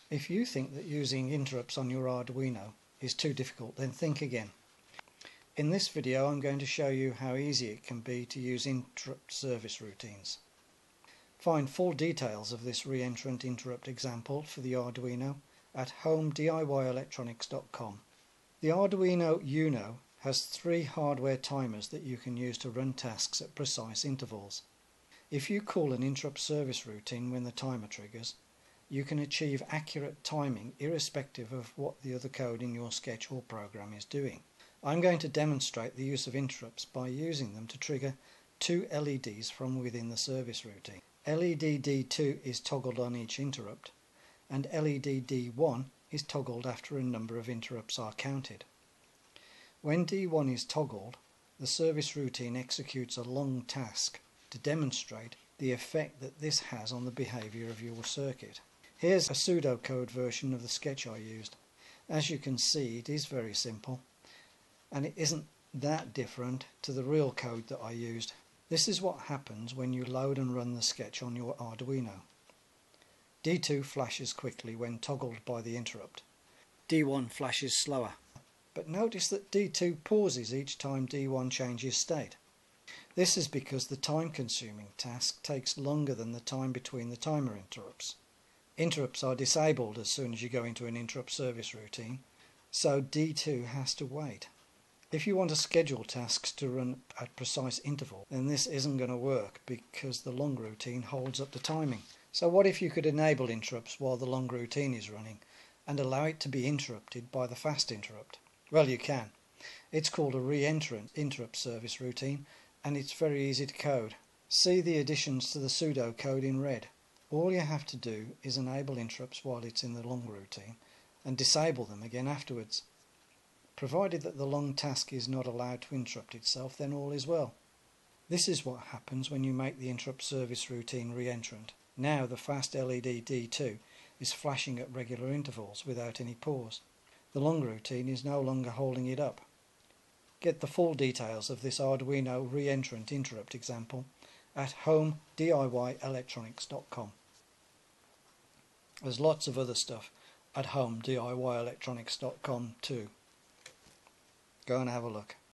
If you think that using interrupts on your Arduino is too difficult, then think again. In this video I'm going to show you how easy it can be to use interrupt service routines. Find full details of this reentrant interrupt example for the Arduino at home.diyelectronics.com. The Arduino Uno has 3 hardware timers that you can use to run tasks at precise intervals. If you call an interrupt service routine when the timer triggers, you can achieve accurate timing irrespective of what the other code in your sketch or program is doing. I'm going to demonstrate the use of interrupts by using them to trigger 2 LEDs from within the service routine. LED D2 is toggled on each interrupt, and LED D1 is toggled after a number of interrupts are counted. When D1 is toggled, the service routine executes a long task to demonstrate the effect that this has on the behaviour of your circuit. Here's a pseudocode version of the sketch I used. As you can see, it is very simple, and it isn't that different to the real code that I used. This is what happens when you load and run the sketch on your Arduino. D2 flashes quickly when toggled by the interrupt. D1 flashes slower, but notice that D2 pauses each time D1 changes state. This is because the time-consuming task takes longer than the time between the timer interrupts. Interrupts are disabled as soon as you go into an interrupt service routine, so D2 has to wait. If you want to schedule tasks to run at precise intervals, then this isn't going to work because the long routine holds up the timing. So what if you could enable interrupts while the long routine is running and allow it to be interrupted by the fast interrupt? Well, you can. It's called a reentrant interrupt service routine, and it's very easy to code. See the additions to the pseudocode in red. All you have to do is enable interrupts while it's in the long routine and disable them again afterwards. Provided that the long task is not allowed to interrupt itself, then all is well. This is what happens when you make the interrupt service routine reentrant. Now the fast LED D2 is flashing at regular intervals without any pause. The long routine is no longer holding it up. Get the full details of this Arduino reentrant interrupt example at home.diyelectronics.com. There's lots of other stuff at home.diyelectronics.com too. Go and have a look.